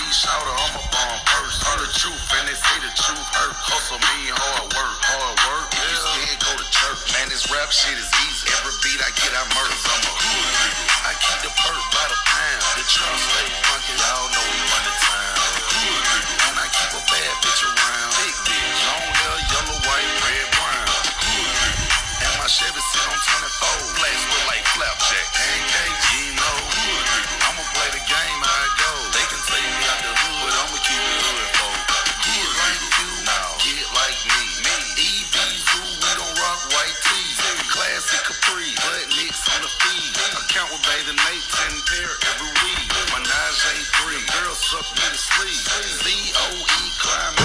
shout I'm a bomb first. Tell the truth and they say the truth hurt. Hustle mean hard work. Hard work, yeah. You can't go to church. Man, this rap shit is easy. Every beat I get, I murder. I'm a hood nigga. I keep the perk by the pound. The trunk stay funky. Y'all know we run the town. Hood nigga. And I keep a bad bitch around. Big bitch. Long hair, yellow, white, red, brown. Hood nigga. And my Chevy sit on 24. Flash look like flapjack. Pancakes, you know. Hood nigga. I'ma play the game how it goes. They can take me out the hood, but I'ma keep it hood, folks. Get like you, get like me. EVZoo, we don't rock white tees. Classic caprice, butt nicks on the feed. Account with bathing mate, 10 pair every week. Menage a 3, girls suck me to sleep. COE, climb